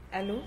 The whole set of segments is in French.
Allô?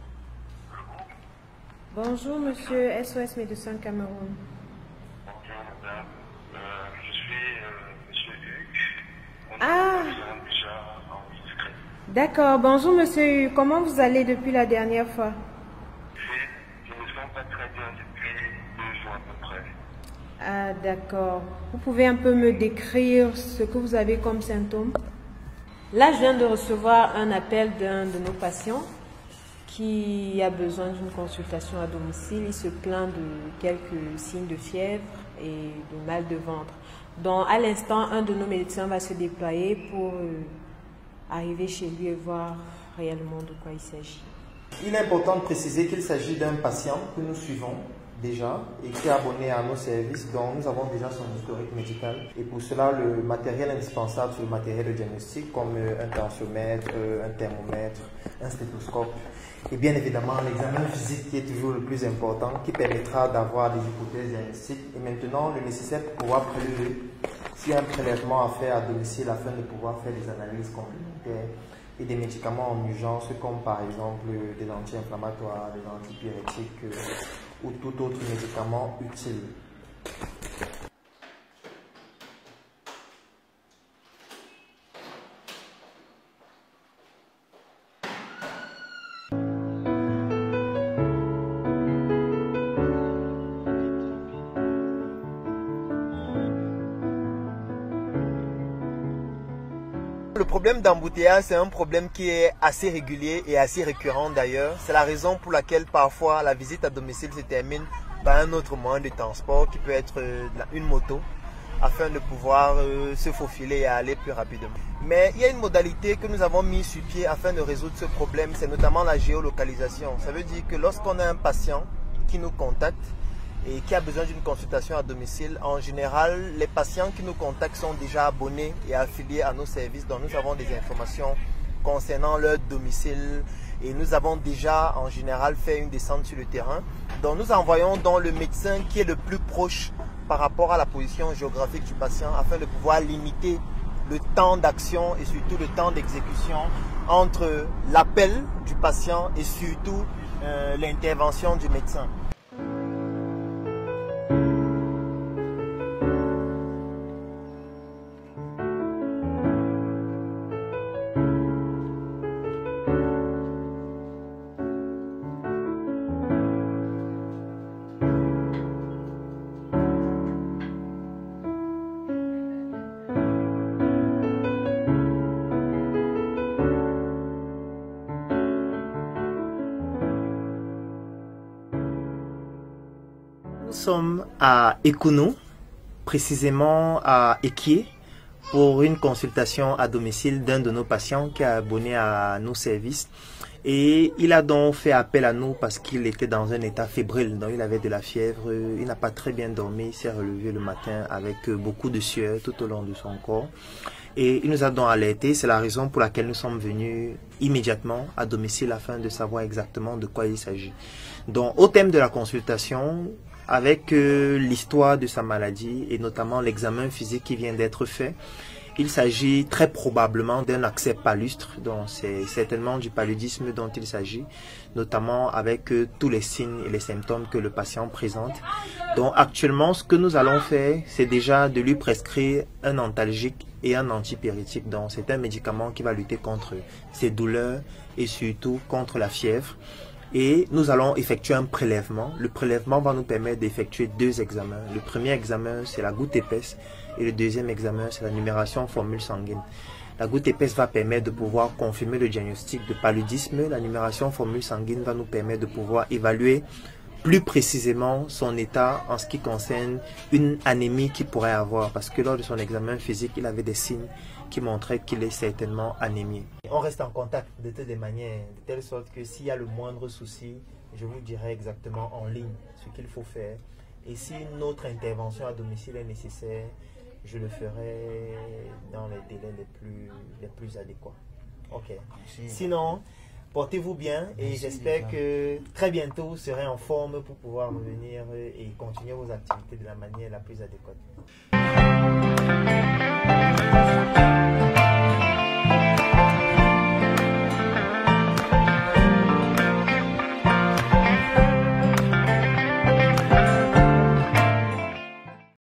Bonjour, monsieur SOS Médecins Cameroun. Bonjour madame, je suis monsieur Hugues. On Ah, nous avons déjà enregistré. d'accord. Bonjour, monsieur Hu. Comment vous allez depuis la dernière fois? Je ne me sens pas très bien depuis 2 jours à peu près. Ah, d'accord. Vous pouvez un peu me décrire ce que vous avez comme symptômes? Là, je viens de recevoir un appel d'un de nos patients qui a besoin d'une consultation à domicile. Il se plaint de quelques signes de fièvre et de mal de ventre. Donc, à l'instant, un de nos médecins va se déployer pour arriver chez lui et voir réellement de quoi il s'agit. Il est important de préciser qu'il s'agit d'un patient que nous suivons déjà et qui est abonné à nos services, dont nous avons déjà son historique médical. Et pour cela, le matériel indispensable, c'est le matériel de diagnostic comme un tensiomètre, un thermomètre, un stéthoscope. Et bien évidemment, l'examen physique qui est toujours le plus important, qui permettra d'avoir des hypothèses diagnostiques. Et maintenant, le nécessaire pour pouvoir prélever s'il y a un prélèvement à faire à domicile afin de pouvoir faire des analyses complémentaires et des médicaments en urgence comme par exemple des anti-inflammatoires, des antipyrétiques ou tout autre médicament utile. Le problème d'embouteillage, c'est un problème qui est assez régulier et assez récurrent d'ailleurs. C'est la raison pour laquelle parfois la visite à domicile se termine par un autre moyen de transport qui peut être une moto afin de pouvoir se faufiler et aller plus rapidement. Mais il y a une modalité que nous avons mis sur pied afin de résoudre ce problème, c'est notamment la géolocalisation. Ça veut dire que lorsqu'on a un patient qui nous contacte et qui a besoin d'une consultation à domicile, en général, les patients qui nous contactent sont déjà abonnés et affiliés à nos services, donc nous avons des informations concernant leur domicile et nous avons déjà en général fait une descente sur le terrain. Donc nous envoyons donc le médecin qui est le plus proche par rapport à la position géographique du patient afin de pouvoir limiter le temps d'action et surtout le temps d'exécution entre l'appel du patient et surtout l'intervention du médecin. Nous sommes à Ekounou, précisément à Ekié, pour une consultation à domicile d'un de nos patients qui est abonné à nos services. Et il a donc fait appel à nous parce qu'il était dans un état fébrile, donc il avait de la fièvre, il n'a pas très bien dormi, il s'est relevé le matin avec beaucoup de sueur tout au long de son corps. Et il nous a donc alerté, c'est la raison pour laquelle nous sommes venus immédiatement à domicile afin de savoir exactement de quoi il s'agit. Donc au thème de la consultation, avec l'histoire de sa maladie et notamment l'examen physique qui vient d'être fait, il s'agit très probablement d'un accès palustre, donc c'est certainement du paludisme dont il s'agit, notamment avec tous les signes et les symptômes que le patient présente. Donc actuellement, ce que nous allons faire, c'est déjà de lui prescrire un antalgique et un antipyrétique. Donc c'est un médicament qui va lutter contre ces douleurs et surtout contre la fièvre. Et nous allons effectuer un prélèvement. Le prélèvement va nous permettre d'effectuer 2 examens. Le premier examen, c'est la goutte épaisse. Et le deuxième examen, c'est la numération formule sanguine. La goutte épaisse va permettre de pouvoir confirmer le diagnostic de paludisme. La numération formule sanguine va nous permettre de pouvoir évaluer plus précisément son état en ce qui concerne une anémie qu'il pourrait avoir. Parce que lors de son examen physique, il avait des signes qui montraient qu'il est certainement anémié. On reste en contact de toutes les manières, de telle sorte que s'il y a le moindre souci, je vous dirai exactement en ligne ce qu'il faut faire. Et si une autre intervention à domicile est nécessaire, je le ferai dans les délais les plus adéquats. Ok. Sinon, portez-vous bien et j'espère que très bientôt vous serez en forme pour pouvoir revenir et continuer vos activités de la manière la plus adéquate.